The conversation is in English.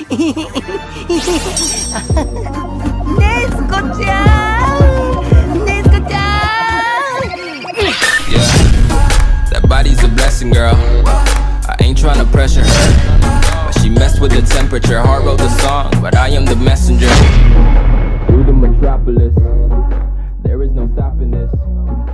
Yeah, that body's a blessing, girl. I ain't tryna pressure her, but she messed with the temperature. Heart wrote the song, but I am the messenger. Through the metropolis, there is no stopping this.